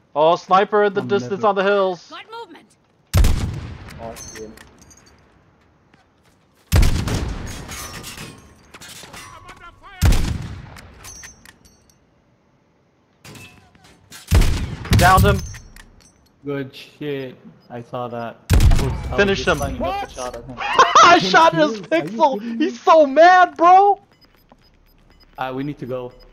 Oh, sniper at the distance on the hills. Got movement. Oh, shit. Downed him. Good shit. I saw that. Finish him. What? Shot at him. I shot his pixel. He's so mad, bro. We need to go.